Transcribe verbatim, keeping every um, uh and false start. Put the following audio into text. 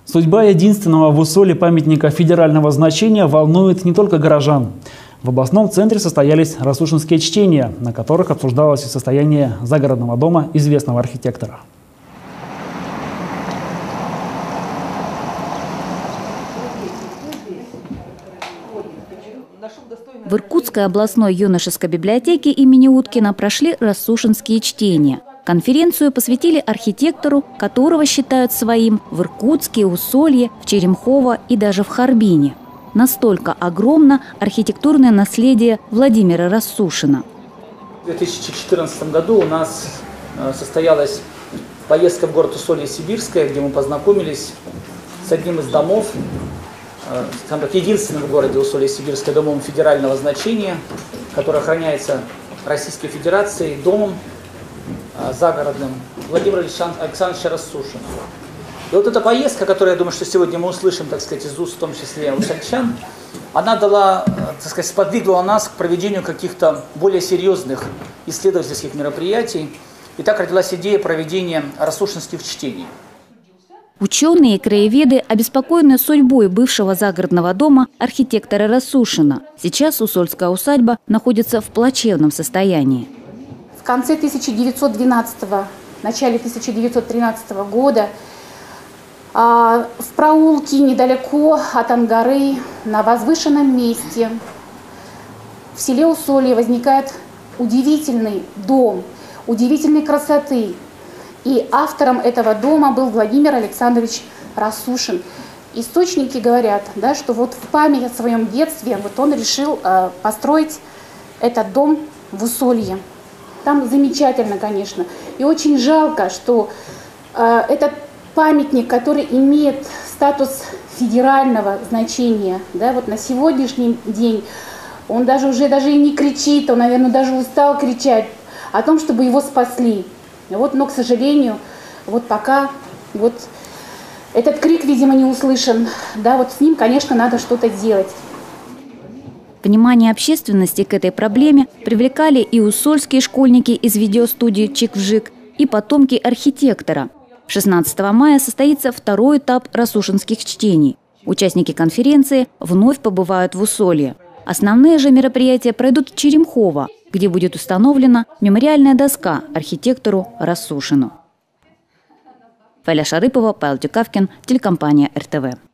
Судьба единственного в Усолье памятника федерального значения волнует не только горожан. В областном центре состоялись рассушинские чтения, на которых обсуждалось состояние загородного дома известного архитектора. В Иркутской областной юношеской библиотеке имени Уткина прошли рассушинские чтения. Конференцию посвятили архитектору, которого считают своим в Иркутске, Усолье, в Черемхово и даже в Харбине. Настолько огромно архитектурное наследие Владимира Рассушина. В две тысячи четырнадцатом году у нас состоялась поездка в город Усолье-Сибирское, где мы познакомились с одним из домов, скажем так, единственным в городе Усолье-Сибирское домом федерального значения, который охраняется Российской Федерацией, домом загородным Владимира Александровича Рассушина. И вот эта поездка, которую, я думаю, что сегодня мы услышим, так сказать, из уст, в том числе усольчан, она дала, так сказать, сподвигла нас к проведению каких-то более серьезных исследовательских мероприятий. И так родилась идея проведения рассушинских чтений. Ученые и краеведы обеспокоены судьбой бывшего загородного дома архитектора Рассушина. Сейчас усольская усадьба находится в плачевном состоянии. В конце тысяча девятьсот двенадцатого, начале тысяча девятьсот тринадцатого года в проулке недалеко от Ангары, на возвышенном месте, в селе Усолье возникает удивительный дом, удивительной красоты. И автором этого дома был Владимир Александрович Рассушин. Источники говорят, да, что вот в память о своем детстве вот он решил э, построить этот дом в Усолье. Там замечательно, конечно. И очень жалко, что э, этот памятник, который имеет статус федерального значения, да, вот на сегодняшний день, он даже уже даже и не кричит, он, наверное, даже устал кричать о том, чтобы его спасли. Вот, но, к сожалению, вот пока вот этот крик, видимо, не услышан. Да, вот с ним, конечно, надо что-то делать. Внимание общественности к этой проблеме привлекали и усольские школьники из видеостудии «Чик-Вжик», и потомки архитектора. шестнадцатого мая состоится второй этап рассушинских чтений. Участники конференции вновь побывают в Усолье. Основные же мероприятия пройдут в Черемхово, где будет установлена мемориальная доска архитектору Рассушину. Фаиля Шарыпова, Павел Тюкавкин, телекомпания эр тэ вэ.